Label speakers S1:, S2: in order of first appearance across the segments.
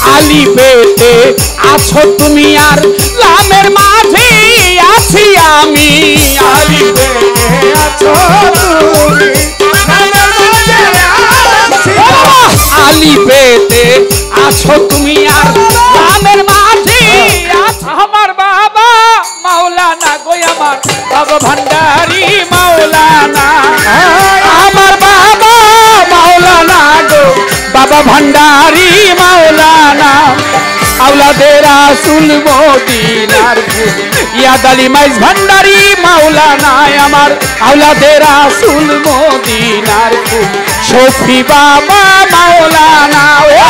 S1: আলি পেতে আছো তুমি আর লামের মাঝে আছি আমি আলি পেতে আছো তুমি আলি পেতে আছো তুমি আর লামের মাঝে আমার বাবা মাওলানা গো আমার বাবা ভান্ডারি মাওলানা আমার বাবা মাওলানা গো বাবা ভান্ডারি মাওলানা আওলাদে রাসূল মদিনার ফুল ইয়াদ আলী মাইজ ভান্ডারি মাওলানা আমার আওলাদে রাসূল মদিনার ফুল শফি বাবা মাওলানা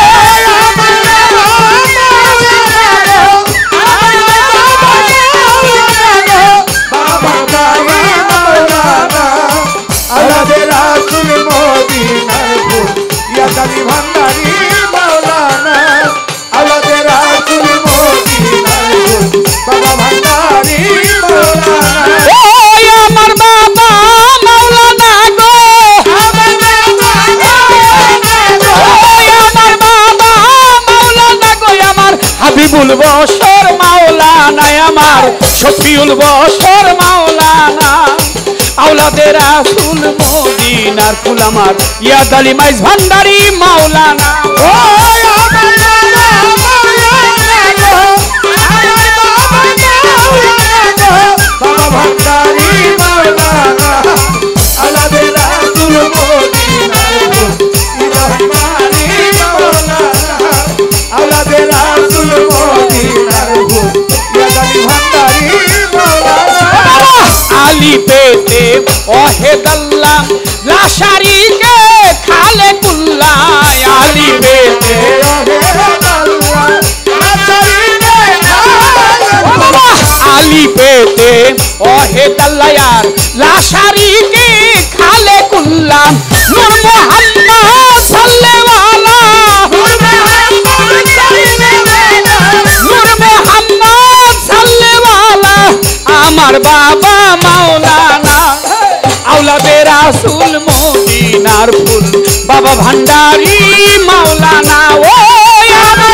S1: হাবিবুল বশর মাওলানা আমার শফিউল বশর মাওলানা আওলাদে রাসূল মদিনার ফুল আমার ইয়াদ আলী মাইজ ভান্ডারি মাওলানা বাবা ভান্ডারি মাওলানা আওলাদে রাসূল মদিনার ফুল ইয়াদ আলী মাওলানা আওলাদে রাসূল মদিনার ফুল ইয়াদ আলী ভান্ডারি মাওলানা আলী পেতে ওয়াহিদাল্লাহ লা শারীকা খালে কুল্লা আলী পেতে ওয়াহিদাল্লাহ লা শারীকা আলী পেতে ওয়াহিদাল্লাহ ইয়ার লা শারীকা খালে কুল্লা নূর মুহাম্মদ সাল্লাল্লাহু আমার বাবা মাওলানা আওলাদে রাসূল মদিনার ফুল বাবা ভান্ডারি মাওলানা ও আমার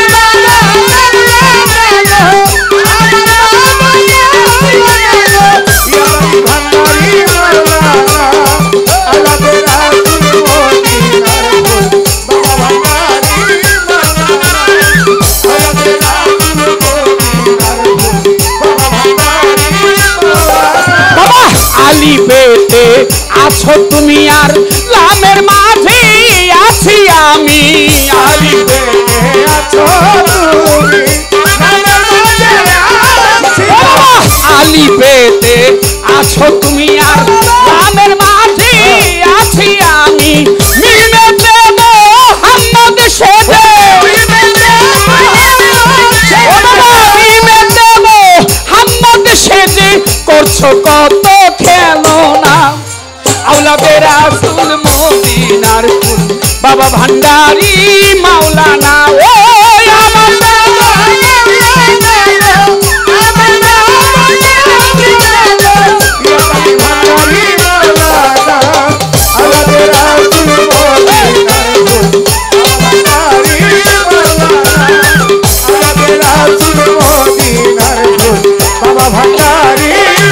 S1: আলি পেতে আছো তুমি আর লামের মাঝে আছি আমি আলি পেতে আছো তুমি আলি পেতে আছো তুমি আর লামের মাঝে আছি আমি মিলবে দেব মোহাম্মদ সেজে মিলবে দেব মোহাম্মদ সেজে করছো কত খেলনা আওলাদে রাসূল মদিনার ফুল বাবা ভান্ডারি মাওলানা ও আমার বাবা আওলাদে রাসূল মদিনার ফুল ভান্ডারি মাওলানা আওলাদে রাসূল মদিনার ফুল বাবা ভান্ডারি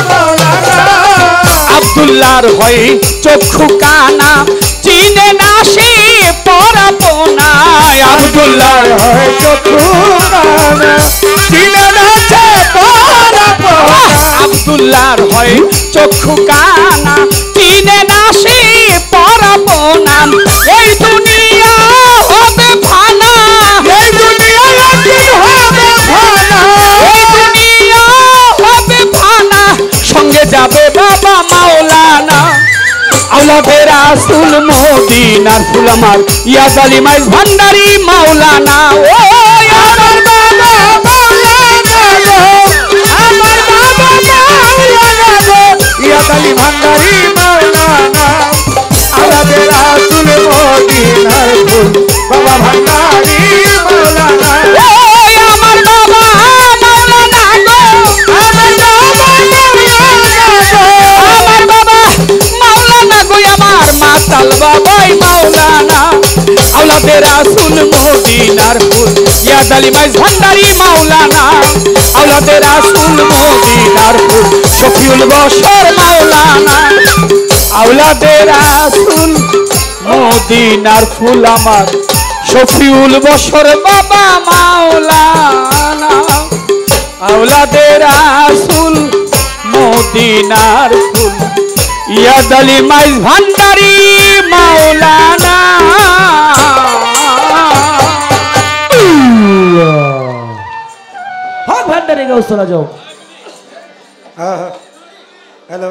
S1: আব্দুল্লাহর হয় চক্ষু কানা চিনে না সে পরাপনা আব্দুল্লাহর হয় চক্ষু কানা চিনে না সে পরাপনা আব্দুল্লাহর হয় চক্ষু কানা চিনে না সে পরাপনা এই দুনিয়া হবে ফানা এই দুনিয়া একদিন হবে ফানা এই দুনিয়া হবে ফানা সঙ্গে যাবে বাবা মাওলানা আওলাদে রাসূল মদিনার ফুল আমার ইয়াদ আলী মাইজ ভান্ডারি মাওলানা ও আমার বাবা মাওলানা গো আমার বাবা মাওলানা গো ইয়াদ আলী ভান্ডারি মাওলানা আওলাদে রাসূল মদিনার ফুল বাবা ভান্ডারি মাওলানা ও আমার বাবা মাওলানা গো আমার বাবা আমার বাবা মাওলানা গো আমার মাতাল বাবাই মাওলানা আওলাদে রাসূল মদিনার ফুল ইয়াদ ইয়াদ আলী মাইজ ভান্ডারি মাওলানা আওলাদে রাসূল মদিনার ফুল শফিউল বশর মাওলানা আওলাদে রাসূল মদিনার ফুল আমার শফিউল বশর বাবা মাওলানা আওলাদে রাসূল মদিনার ফুল ইয়াদ আলী মাইজ ভান্ডারি মাওলানা
S2: ভান্ডারি গাও শোনা যাও।
S3: হ্যাঁ হ্যাঁ